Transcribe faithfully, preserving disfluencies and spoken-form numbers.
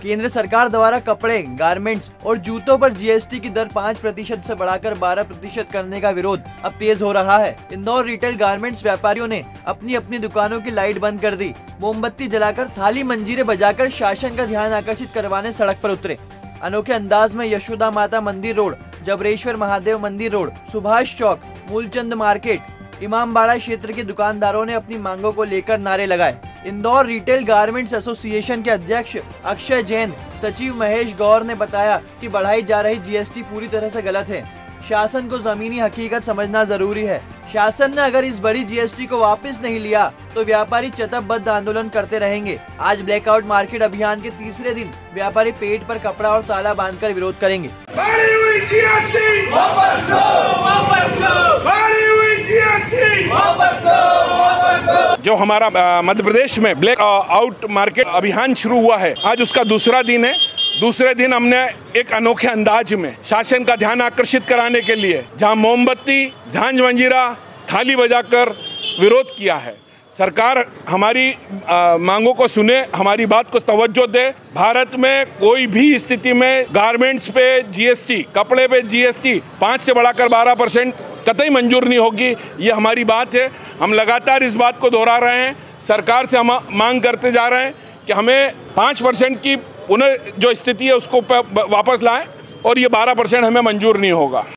केंद्र सरकार द्वारा कपड़े, गारमेंट्स और जूतों पर जीएसटी की दर पाँच प्रतिशत से बढ़ाकर बारह प्रतिशत करने का विरोध अब तेज हो रहा है। इंदौर रिटेल गारमेंट्स व्यापारियों ने अपनी अपनी दुकानों की लाइट बंद कर दी, मोमबत्ती जलाकर, थाली मंजीरें बजाकर शासन का ध्यान आकर्षित करवाने सड़क पर उतरे। अनोखे अंदाज में यशोदा माता मंदिर road, Jabreshwar Mahadev Mandir road, Subhash Chowk, Moolchand market, Imambara क्षेत्र के दुकानदारों ने अपनी मांगों को लेकर नारे लगाए। इंदौर रिटेल गारमेंट्स एसोसिएशन के अध्यक्ष अक्षय जैन, सचिव महेश गौर ने बताया कि बढ़ाई जा रही जीएसटी पूरी तरह से गलत है। शासन को जमीनी हकीकत समझना जरूरी है। शासन ने अगर इस बड़ी जीएसटी को वापस नहीं लिया तो व्यापारी चतबद्ध आंदोलन करते रहेंगे। आज ब्लैकआउट मार्केट अभियान के तीसरे दिन व्यापारी पेट पर कपड़ा और ताला बांधकर विरोध करेंगे। जो हमारा मध्य प्रदेश में ब्लैक आउट मार्केट अभियान शुरू हुआ है, आज उसका दूसरा दिन है। दूसरे दिन हमने एक अनोखे अंदाज में शासन का ध्यान आकर्षित कराने के लिए जहां मोमबत्ती, झांझ मंजीरा, थाली बजाकर विरोध किया है। सरकार हमारी आ, मांगों को सुने, हमारी बात को तवज्जो दे। भारत में कोई भी स्थिति में गारमेंट्स पे जीएसटी, कपड़े पे जीएसटी पाँच से बढ़ाकर बारह परसेंट कतई मंजूर नहीं होगी। ये हमारी बात है। हम लगातार इस बात को दोहरा रहे हैं। सरकार से हम मांग करते जा रहे हैं कि हमें पाँच परसेंट की पुनः जो स्थिति है उसको वापस लाएं और ये बारह परसेंट हमें मंजूर नहीं होगा।